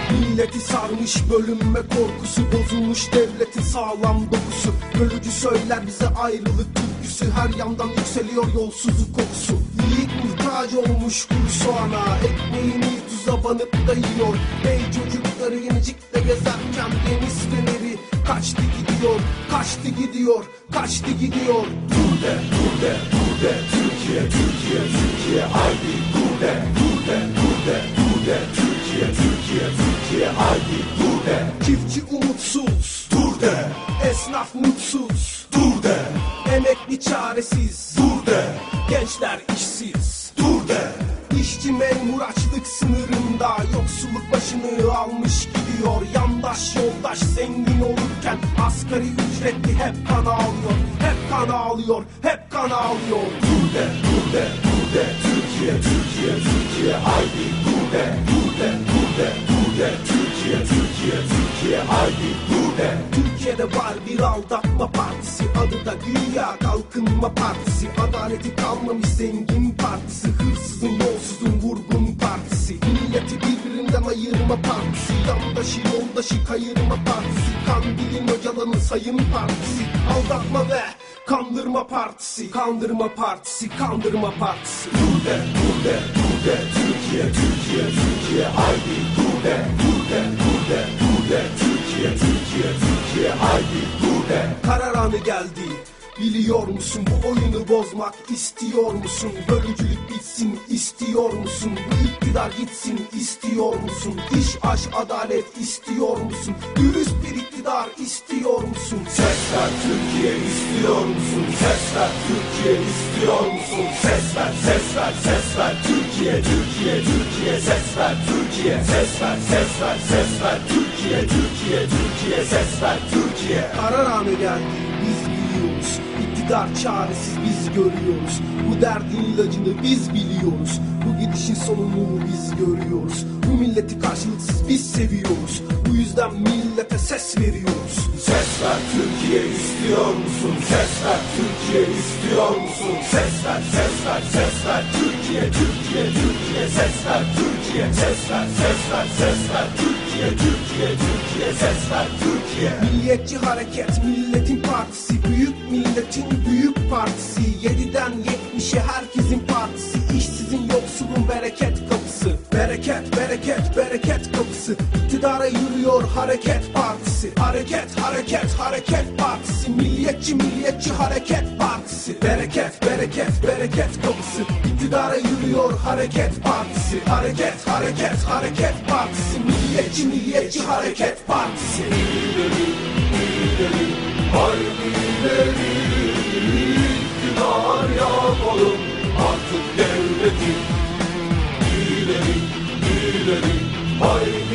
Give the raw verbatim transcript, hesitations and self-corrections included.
Milleti sarmış bölünme korkusu, bozulmuş devletin sağlam dokusu. Bölücü söyler bize ayrılık türküsü, her yandan yükseliyor yolsuzluk kokusu. Yiğit muhtaç olmuş kuru soğana, ekmeğini tuza banıp da yiyor. Bey çocukları yenicikte gezerken deniz feneri kaçtı gidiyor, kaçtı gidiyor, kaçtı gidiyor. Dur de, dur de, dur de, Türkiye, Türkiye, Türkiye, haydi dur de, dur de, dur de, dur de, Türkiye, Türkiye, Türkiye, haydi dur de. Çiftçi umutsuz, dur de, esnaf mutsuz, dur de, emekli çaresiz, dur de, gençler işsiz, dur de. İşçi memur açlık sınırında, yoksulluk başını almış gidiyor. Yandaş yoldaş zengin olurken asgari ücretli hep kan ağlıyor, hep kan ağlıyor, hep kan ağlıyor. Dur de, dur de, dur de, Türkiye, Türkiye, Türkiye, haydi dur de, dur de, dur de, dur de, Türkiye, Türkiye, Türkiye, haydi dur de. Türkiye'de var bir aldatma partisi, adı da güya Kalkınma Partisi. Adaleti kalmamış zengin partisi, hırsızın yolsuzun vurgun partisi. Milleti birbirinden ayırma partisi, yandaşı yoldaşı kayırma partisi. Kandil'in hocalarının sayın partisi, aldatma ve kandırma partisi. Kandırma partisi, kandırma partisi. Dur de, dur de, dur de, Türkiye, Türkiye, Türkiye, haydi dur de, dur de, dur de, dur de, Türkiye, Türkiye, Türkiye, haydi dur de. Karar anı geldi, biliyor musun? Bu oyunu bozmak istiyor musun? Bölücülük bitsin istiyor musun? Bu iktidar gitsin istiyor musun? İş, aş, adalet istiyor musun? Dürüst bir iktidar istiyor musun? Ses ver Türkiye, istiyor musun? Ses ver Türkiye, istiyor musun? Ses ver, ses ver, ses ver Türkiye, Türkiye, Türkiye, ses ver Türkiye. Ses ver, ses ver, ses ver Türkiye, Türkiye, Türkiye, ses ver Türkiye. Karar anı geldi, biz biliyoruz. İktidar çaresiz, biz görüyoruz. Bu derdin ilacını biz biliyoruz. Bu gidişin sonunu biz görüyoruz. Bu milleti karşılıksız biz seviyoruz. Bu yüzden millete ses veriyoruz. Ses ver Türkiye, istiyor musun? Ses ver Türkiye, istiyor musun? Ses ver, ses ver, ses ver Türkiye, Türkiye, Türkiye, ses ver Türkiye. Ses ver, ses ver, ses ver Türkiye, Türkiye, Türkiye, ses ver Türkiye. Milliyetçi hareket, milletin partisi, büyük milletin büyük partisi. Yediden yetmişe herkesin partisi, işsizin yoksulun bereket kapısı. Bereket, bereket, bereket kapısı. İktidara yürüyor hareket partisi. Hareket, hareket, hareket partisi. Milliyetçi, milliyetçi hareket partisi. Bereket, bereket, bereket kapısı. İktidara yürüyor hareket partisi. Hareket, hareket, hareket partisi. Milliyetçi, milliyetçi hareket partisi. İleri, ileri, haydi ileri, iktidar yapalım artık devleti. İleri, ileri, haydi